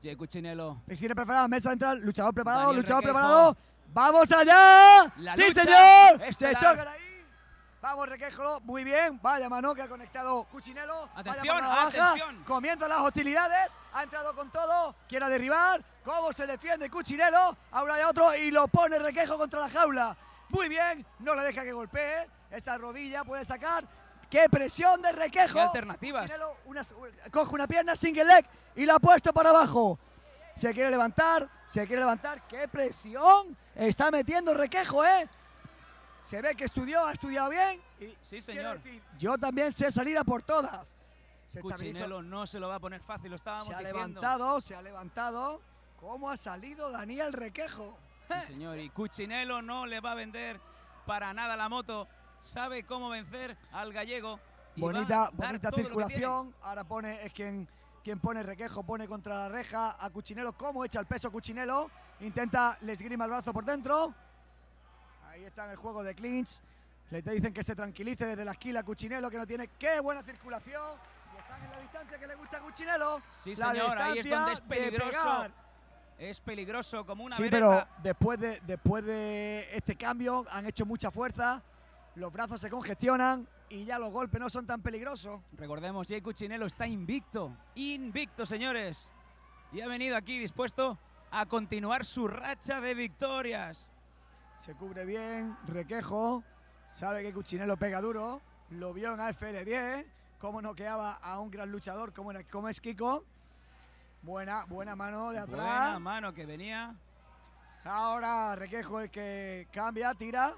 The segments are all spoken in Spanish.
Jay Cuccinello. Esquina preparada, mesa central, luchador preparado, Daniel luchador Requejo. preparado. ¡Vamos allá! La ¡Sí, lucha señor! Se estelar. chocan ahí. Vamos, Requejo, muy bien. Vaya mano que ha conectado Cuccinello. Vaya Atención, patada baja. atención. Comienzan las hostilidades. Ha entrado con todo. Quiere derribar. ¿Cómo se defiende Cuccinello? Ahora hay otro y lo pone Requejo contra la jaula. Muy bien. No le deja que golpee. Esa rodilla puede sacar. ¡Qué presión de Requejo! ¿Qué alternativas? Cuccinello coge una pierna, single leg y la ha puesto para abajo. Se quiere levantar, se quiere levantar. ¡Qué presión! Está metiendo Requejo, ¿eh? Se ve que ha estudiado bien. Y Sí, señor. decir, yo también sé salir a por todas. Cuccinello no se lo va a poner fácil, lo estábamos se ha diciendo. se ha levantado. ¿Cómo ha salido Daniel Requejo? Sí, señor. Y Cuccinello no le va a vender para nada la moto. Sabe cómo vencer al gallego. Y va a dar Bonita todo lo que circulación. Ahora pone, es quien pone Requejo, pone contra la reja a Cuccinello. ¿Cómo echa el peso Cuccinello? Intenta, le esgrima el brazo por dentro. Ahí está en el juego de clinch. Le te dicen que se tranquilice desde la esquina Cuccinello, que no tiene. ¡Qué buena circulación! Y están en la distancia que le gusta a Cuccinello. Sí, La señor, ahí es donde es distancia de peligroso. pegar. Es peligroso como una Sí, vereta. pero después de este cambio han hecho mucha fuerza, los brazos se congestionan y ya los golpes no son tan peligrosos. Recordemos, Jay Cuccinello está invicto. Invicto, señores. Y ha venido aquí dispuesto a continuar su racha de victorias. Se cubre bien, Requejo, sabe que Cuccinello pega duro, lo vio en AFL 10, cómo noqueaba a un gran luchador como es Kiko. Buena mano de atrás. Buena mano que venía. Ahora Requejo el que cambia, tira.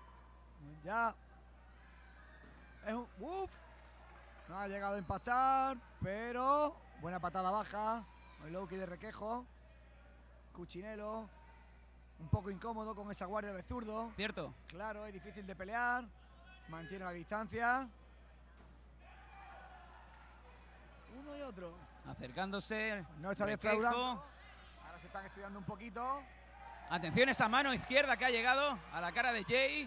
Ya. Es un. ¡Uf! No ha llegado a impactar, pero buena patada baja. El low kick de Requejo. Cuccinello. Un poco incómodo con esa guardia de zurdo. Cierto. Claro, es difícil de pelear. Mantiene la distancia. Uno y otro. Acercándose. No está Requejo. defraudando. Ahora se están estudiando un poquito. Atención esa mano izquierda que ha llegado a la cara de Jay.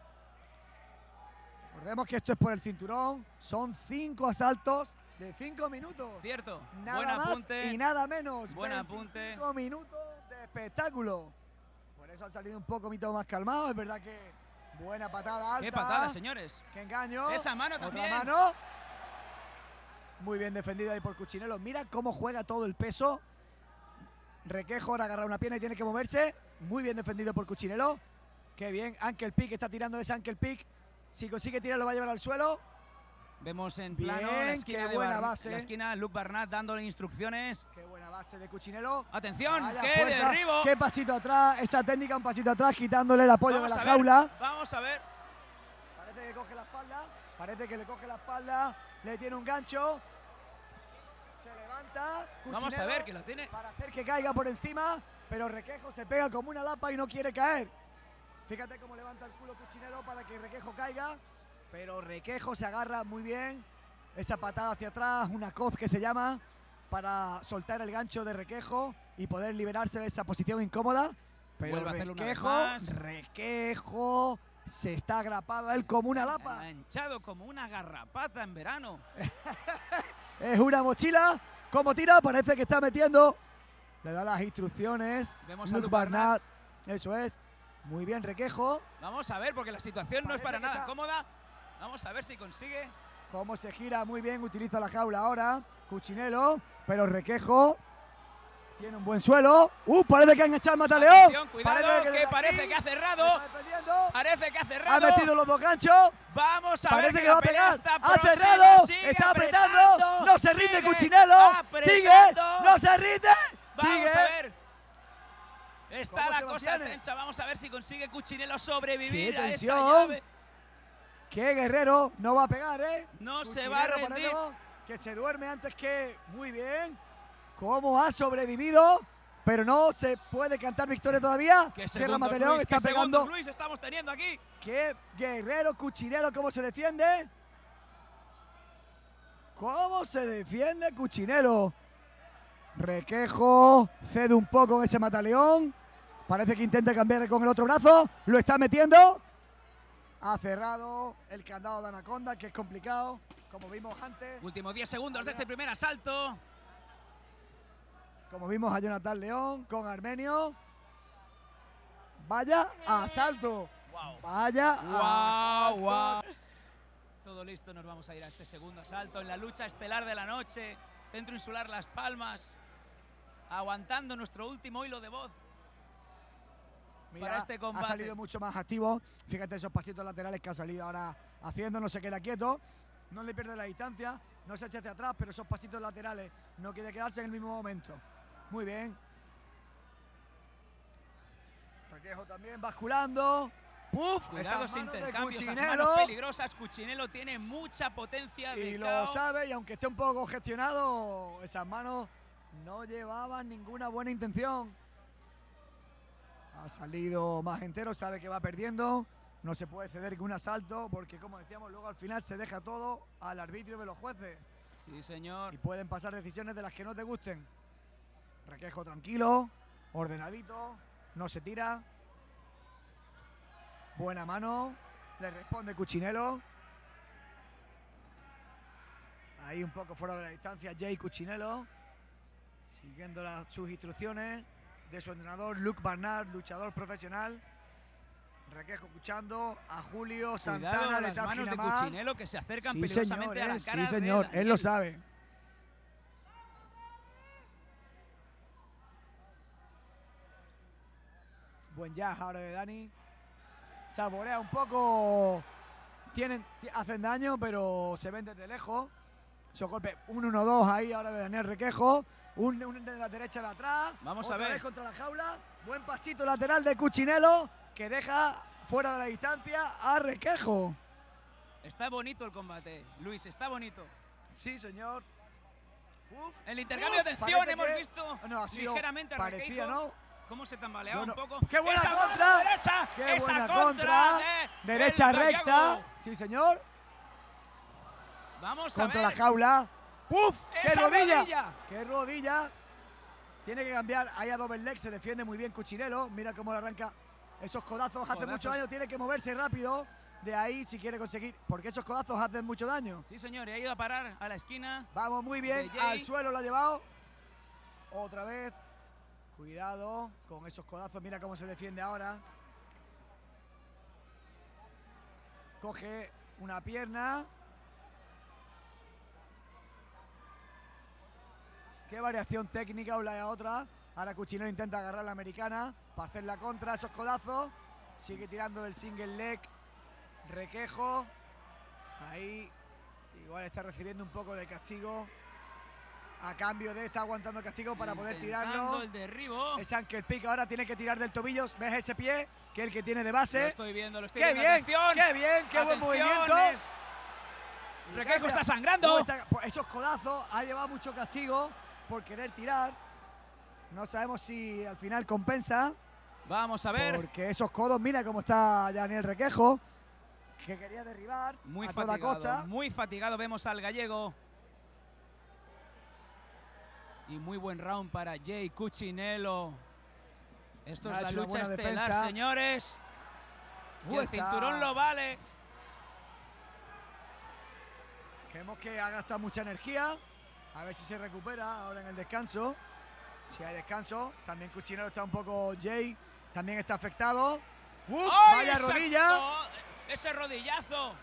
Recordemos que esto es por el cinturón. Son 5 asaltos de 5 minutos. Cierto. Nada Buen más apunte. y nada menos. Buen apunte. 5 minutos de espectáculo. Por eso han salido un poco más calmados. Es verdad que buena patada alta. Qué patada, señores. Qué engaño. Esa mano Otra también. mano. Muy bien defendida ahí por Cuccinello. Mira cómo juega todo el peso. Requejo ahora agarra una pierna y tiene que moverse. Muy bien defendido por Cuccinello. Qué bien. Ankle pick, está tirando ese ankle pick. Si consigue tirar lo va a llevar al suelo. Vemos en Bien, plano la esquina, qué buena base. la esquina Luke Barnat dándole instrucciones. Qué buena base de Cuccinello. Atención, Vaya qué fuerza, derribo. Qué pasito atrás. Esa técnica, un pasito atrás, quitándole el apoyo Vamos de la a ver, jaula. Vamos a ver. Parece que coge la espalda. Parece que le coge la espalda. Le tiene un gancho. Se levanta. Vamos a Cuccinello ver que lo tiene. para hacer que caiga por encima. Pero Requejo se pega como una lapa y no quiere caer. Fíjate cómo levanta el culo Cuccinello para que Requejo caiga. Pero Requejo se agarra muy bien. Esa patada hacia atrás, una coz que se llama, para soltar el gancho de Requejo y poder liberarse de esa posición incómoda. Pero Vuelve a hacerlo una vez Requejo, más. Requejo se está agrapado a él como una lapa. Hinchado como una garrapata en verano. Es una mochila. ¿Cómo tira? Parece que está metiendo. Le da las instrucciones. Vemos a Luke Luke Barnat. Eso es. Muy bien, Requejo. Vamos a ver, porque la situación no es Parece para que nada está- cómoda. Vamos a ver si consigue. Cómo se gira muy bien. Utiliza la jaula ahora. Cuccinello. Pero Requejo tiene un buen suelo. Parece que han echado el mataleón. Atención, cuidado, que parece que ha cerrado. Está defendiendo. Parece que ha Ha cerrado. metido los dos ganchos. Vamos a Parece ver que va la a pelea pegar. está Ha próxima, cerrado. sigue Está apretando. No se rinde sigue Cuccinello. Sigue. apretando. No se rinde. Vamos Sigue. a ver. Está ¿Cómo la se cosa mantiene? tensa. Vamos a ver si consigue Cuccinello sobrevivir Qué a esa tensión. llave. Qué guerrero. No va a pegar, ¿eh? No se va a Cuccinello, rendir. ponemos, que se duerme antes que. Muy bien. Cómo ha sobrevivido. Pero no se puede cantar victoria todavía. Qué Cierra segundos, Mataleón. Luis, Está qué segundos, pegando. Luis, estamos teniendo aquí. Qué guerrero Cuccinello. Cómo se defiende. Cómo se defiende Cuccinello. Requejo cede un poco en ese mataleón. Parece que intenta cambiar con el otro brazo. Lo está metiendo. Ha cerrado el candado de Anaconda, que es complicado, como vimos antes. Últimos 10 segundos de este primer asalto. como vimos a Jonathan León con Armenio. Vaya asalto. Wow. Vaya asalto. Wow. Todo listo, nos vamos a ir a este segundo asalto en la lucha estelar de la noche. Centro Insular Las Palmas, aguantando nuestro último hilo de voz. Mira, para este combate. Ha salido mucho más activo. Fíjate esos pasitos laterales que ha salido ahora haciendo, no se queda quieto, no le pierde la distancia, no se echa hacia atrás, pero esos pasitos laterales no quiere quedarse en el mismo momento. Muy bien. Requejo también basculando. ¡Puf! Cuidado ese intercambio, esas manos peligrosas. Cuchinelo tiene mucha potencia de y lo KO. sabe, y aunque esté un poco congestionado, esas manos no llevaban ninguna buena intención. Ha salido más entero, sabe que va perdiendo. No se puede ceder con un asalto porque, como decíamos, luego al final se deja todo al arbitrio de los jueces. Sí, señor. Y pueden pasar decisiones de las que no te gusten. Requejo tranquilo, ordenadito, no se tira. Buena mano, le responde Cuchinelo. Ahí un poco fuera de la distancia Jay Cuchinelo, siguiendo sus instrucciones de su entrenador Luke Barnard, luchador profesional. Requejo escuchando a Julio Santana. Cuidado, de las manos de Tajinamar. Cuchinelo que se acercan Sí, peligrosamente señor, a la cara. sí, señor, de él lo sabe. Buen jab ahora de Dani. Saborea un poco. Hacen daño, pero se ven desde lejos. Esos golpes, 1-1-2 ahí ahora de Daniel Requejo. Un de la derecha de atrás. Vamos Otra a ver. vez contra la jaula. Buen pasito lateral de Cuchinelo, que deja fuera de la distancia a Requejo. Está bonito el combate, Luis, está bonito. Sí, señor. Uf, El intercambio de atención, parece hemos que- visto no, ha sido ligeramente a parecía, Requejo. ¿no? Cómo se tambaleaba No, un poco. ¡Qué buena ¡Esa contra! mano derecha! ¡Qué ¡Esa buena contra! contra! De Derecha el gallego! recta. Sí, señor. Vamos a Contra ver. la jaula. ¡Uf! ¡Qué ¡Esa rodilla! rodilla! ¡Qué rodilla! Tiene que cambiar. Ahí a doble leg se defiende muy bien Cuchinelo. Mira cómo le arranca esos codazos. Hace mucho daño. Tiene que moverse rápido de ahí si quiere conseguir. Porque esos codazos hacen mucho daño. Sí, señor, y ha ido a parar a la esquina. Vamos muy bien. de Jay. Al suelo lo ha llevado. Otra vez. Cuidado con esos codazos. Mira cómo se defiende ahora. Coge una pierna. Qué variación técnica una y a otra. Ahora Cuchinelo intenta agarrar la americana para hacer la contra, esos codazos. Sigue tirando el single leg. Requejo. Ahí. Igual está recibiendo un poco de castigo. A cambio de está aguantando el castigo para poder Intentando tirarlo. el derribo. Es ankle pick, ahora tiene que tirar del tobillo. ¿Ves ese pie? Que es el que tiene de base. Lo estoy viendo, lo estoy ¡Qué viendo. bien! ¡Atención! ¡Qué bien! ¡Qué buen movimiento! ¡Atenciones! Y Requejo cambia. está sangrando. Pues esos codazos ha llevado mucho castigo por querer tirar. No sabemos si al final compensa. Vamos a ver. Porque esos codos, mira cómo está Daniel Requejo, que quería derribar Muy a toda fatigado, costa. muy fatigado. Vemos al gallego. Y muy buen round para Jay Cuchinelo. Esto Ha es la hecho una lucha buena estelar, defensa. señores. Y el Está- cinturón lo vale. Vemos que ha gastado mucha energía. A ver si se recupera ahora en el descanso. Si hay descanso. También Cuchinelo está un poco. Jay también está afectado. ¡Uf! ¡Ay, ¡Vaya esa- rodilla! oh, ese rodillazo!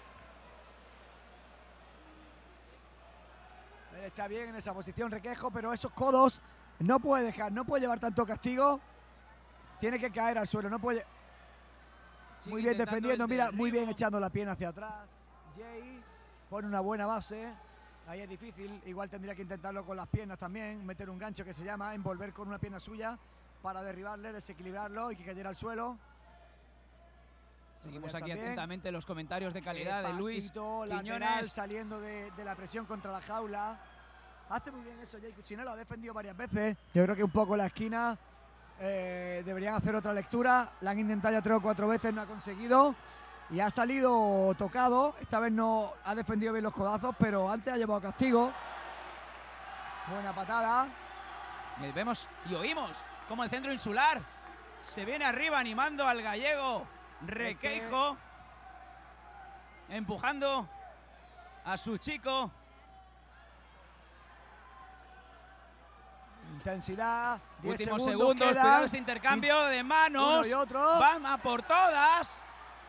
Él está bien en esa posición, Requejo, pero esos codos no puede dejar, no puede llevar tanto castigo. Tiene que caer al suelo, no puede. Sigue Muy bien intentando defendiendo, el mira, muy bien derribo. echando la pierna hacia atrás. Jay pone una buena base. Ahí es difícil, igual tendría que intentarlo con las piernas también, meter un gancho que se llama envolver con una pierna suya para derribarle, desequilibrarlo y que cayera al suelo. Seguimos También. aquí atentamente los comentarios de calidad de Luis Pasito lateral Quiñones. saliendo de la presión contra la jaula. Hace muy bien eso Jay Cuchinelo, ha defendido varias veces. Yo creo que un poco la esquina deberían hacer otra lectura. La han intentado ya 3 o 4 veces, no ha conseguido. Y ha salido tocado. Esta vez no ha defendido bien los codazos, pero antes ha llevado castigo. Buena patada. Y vemos y oímos como el centro insular se viene arriba animando al gallego Requejo, empujando a su chico. Intensidad. 10 Últimos segundos. segundos, Quedan. cuidado ese intercambio de manos. Uno y otro. Van a por todas.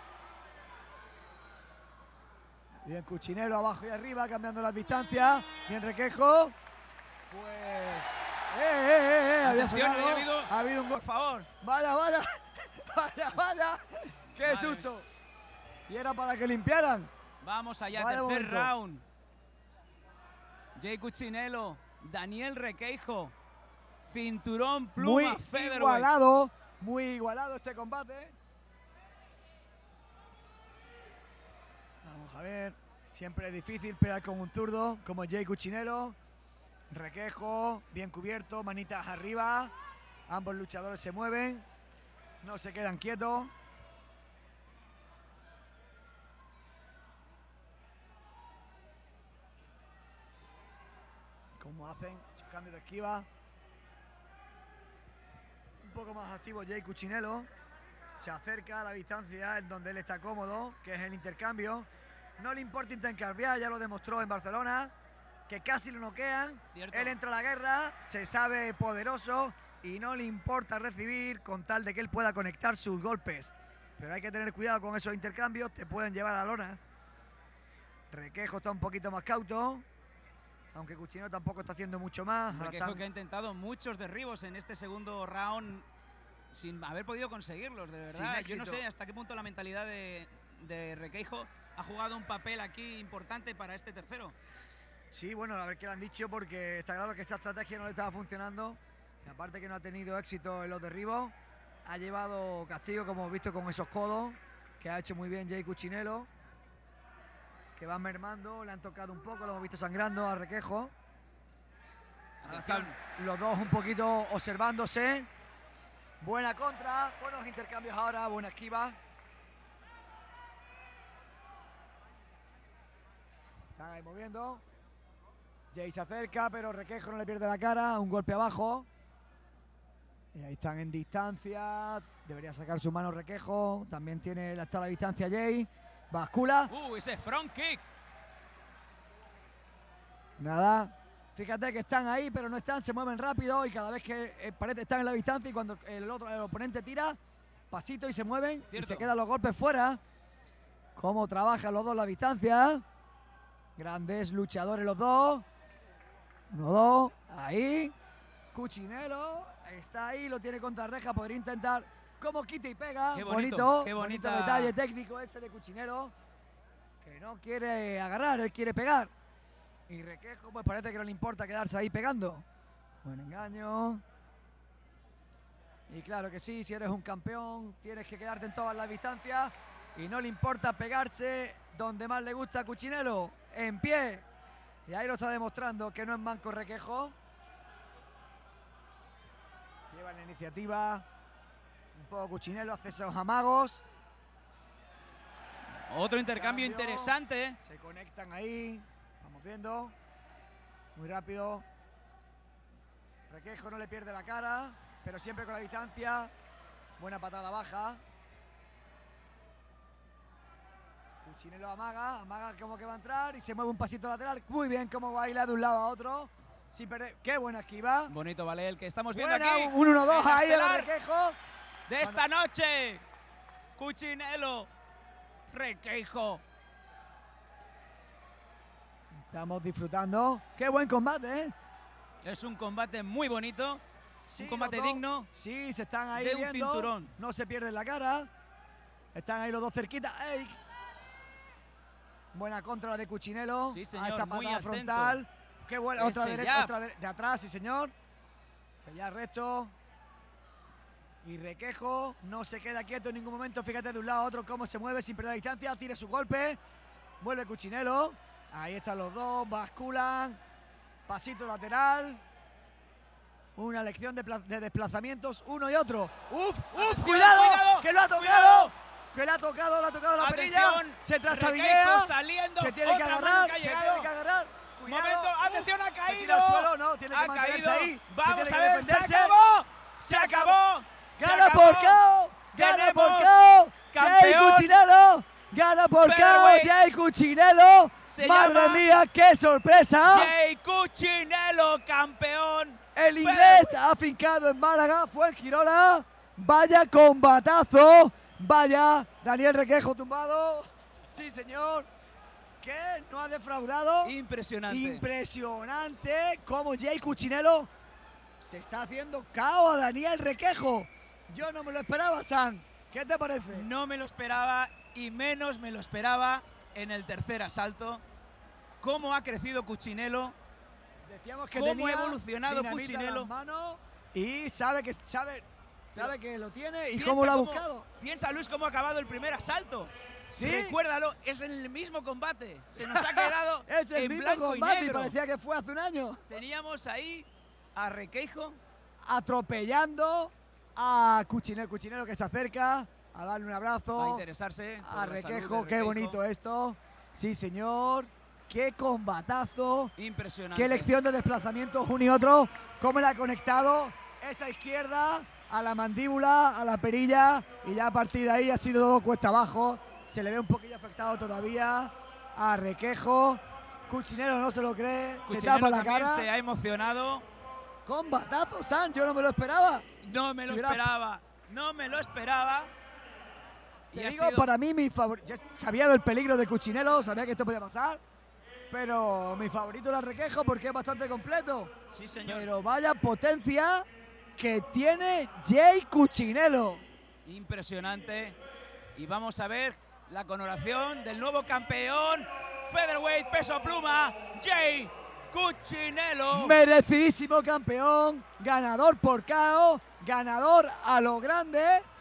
Bien Cuchinelo abajo y arriba, cambiando las distancias. Bien Requejo. Pues. Había Atención, sonado. ha habido un gol. Por favor. Vaya, vaya. Vaya. Qué Madre susto. Y era para que limpiaran. Vamos allá, Vaya tercer momento. round. Jay Cuchinelo, Daniel Requeijo, cinturón pluma featherweight. Muy igualado este combate. Vamos a ver, siempre es difícil pelear con un zurdo como Jay Cuchinelo. Requejo, bien cubierto, manitas arriba. Ambos luchadores se mueven, no se quedan quietos. Como hacen su cambio de esquiva. Un poco más activo Jay Cuchinelo. Se acerca a la distancia en donde él está cómodo, que es el intercambio. No le importa intercambiar, ya lo demostró en Barcelona, que casi lo noquean. Cierto. Él entra a la guerra, se sabe poderoso y no le importa recibir con tal de que él pueda conectar sus golpes. Pero hay que tener cuidado con esos intercambios, te pueden llevar a la lona. Requejo está un poquito más cauto, aunque Cuchinelo tampoco está haciendo mucho más. Ahora Requeijo están- que ha intentado muchos derribos en este segundo round sin haber podido conseguirlos, de verdad. Sin Yo no éxito. sé hasta qué punto la mentalidad de Requeijo ha jugado un papel aquí importante para este tercero. Sí, bueno, a ver qué le han dicho, porque está claro que esa estrategia no le estaba funcionando. Y aparte que no ha tenido éxito en los derribos, ha llevado castigo, como hemos visto, con esos codos, que ha hecho muy bien Jay Cuchinelo, que van mermando, le han tocado un poco, lo hemos visto sangrando a Requejo. Ahora Atención. están los dos un poquito observándose. Buena contra, buenos intercambios ahora, buena esquiva. Están ahí moviendo. Jay se acerca, pero Requejo no le pierde la cara. Un golpe abajo. Y ahí están en distancia. Debería sacar su mano Requejo. También tiene hasta la distancia Jay. Bascula. Ese front kick. Nada. Fíjate que están ahí, pero no están. Se mueven rápido y cada vez que parece están en la distancia y cuando el oponente tira, pasito y se mueven. Cierto. Y se quedan los golpes fuera. Cómo trabajan los dos la distancia. Grandes luchadores los dos. 1-2, ahí. Cuchinelo está ahí, lo tiene contra reja. Podría intentar como quita y pega. Qué bonito, qué bonito bonita. detalle técnico ese de Cuchinelo, que no quiere agarrar, él quiere pegar. Y Requejo pues parece que no le importa quedarse ahí pegando. Buen engaño. Y claro que sí, si eres un campeón tienes que quedarte en todas las distancias y no le importa pegarse donde más le gusta a Cuchinelo, en pie. Y ahí lo está demostrando que no es manco Requejo. Lleva la iniciativa. Un poco Cuchinelo, hace esos amagos. Otro intercambio Cambio. interesante. Se conectan ahí. Vamos viendo. Muy rápido. Requejo no le pierde la cara, pero siempre con la distancia. Buena patada baja. Cuchinelo amaga como que va a entrar y se mueve un pasito lateral. Muy bien cómo baila de un lado a otro. Sin perder. Qué buena esquiva. Bonito, vale, el que estamos viendo Buena, aquí. un 1-2 el ahí el estelar Requejo. de esta noche. Cuchinelo, Requeijo. Estamos disfrutando. Qué buen combate, ¿eh? Es un combate muy bonito. Sí, un combate los dos. digno. Sí, se están ahí de un viendo. cinturón. No se pierden la cara. Están ahí los dos cerquita. ¡Ey! Buena contra la de Cuchinelo. Sí, A señor, esa muy patada atento. frontal. Qué buena. Otra Ese derecha, jab. otra de atrás, sí, señor. Ya recto. Y Requejo no se queda quieto en ningún momento. Fíjate de un lado a otro cómo se mueve sin perder la distancia. Tira su golpe. Vuelve Cuchinelo. Ahí están los dos. Basculan. Pasito lateral. Una lección de desplazamientos, uno y otro. ¡Uf! Atención, ¡Cuidado! cuidado, ¡Que lo ha tocado! cuidado. ¡Que le ha tocado la perilla! Atención, Se trastabilea. Requeijo saliendo. Se tiene que Otra mano agarrar. que ha Se llegado. tiene que agarrar. Cuidado. Momento, atención, ha Se tira caído. al suelo, no, tiene que Ha mantenerse caído. ahí. Vamos se a tiene ver, que se defenderse. acabó. Se acabó. Se Gana acabó. por KO. Gana por Tenemos KO. campeón. Jay Cuchinelo. Gana por KO Featherweight. Jay Cuccinello. Se Madre llama mía, qué sorpresa. Jay Cuccinello, campeón. El inglés afincado en Málaga fue el Girona. Vaya combatazo. Vaya, Daniel Requejo tumbado. Sí, señor. Que no ha defraudado. Impresionante. Impresionante cómo Jay Cuccinello se está haciendo KO a Daniel Requejo. Yo no me lo esperaba, Sam. ¿Qué te parece? No me lo esperaba y menos me lo esperaba en el tercer asalto. Cómo ha crecido Cuccinello. Decíamos que cómo tenía ha evolucionado dinamita en Cuccinello. las manos y sabe que lo tiene y Piensa cómo lo ha buscado. Piensa, Luis, cómo ha acabado el primer asalto. ¿Sí? Recuérdalo, es en el mismo combate. Se nos ha quedado Es el en mismo blanco y combate y negro. parecía que fue hace un año. Teníamos ahí a Requeijo. Atropellando a Cuccinello. Cuccinello que se acerca a darle un Va a abrazo interesarse. por a la salud Requejo. de Qué Requeijo. bonito esto. Sí, señor. Qué combatazo. Impresionante. Qué lección de desplazamiento uno y otro. Cómo le ha conectado esa izquierda a la mandíbula, a la perilla. Y ya a partir de ahí ha sido todo cuesta abajo. Se le ve un poquillo afectado todavía a Requejo. Cuccinello no se lo cree. Se Cuccinello tapa la también cara. se ha emocionado. Combatazo, San. Yo no me lo esperaba. No me lo Si hubiera- esperaba. No me lo esperaba. Te Y ha digo, sido- para mí, mi favorito. Yo sabía del peligro de Cuccinello, sabía que esto podía pasar. Pero mi favorito era Requejo porque es bastante completo. Sí, señor. Pero vaya potencia que tiene Jay Cuccinello. Impresionante. Y vamos a ver la coronación del nuevo campeón featherweight peso pluma, Jay Cuccinello. Merecidísimo campeón, ganador por KO, ganador a lo grande.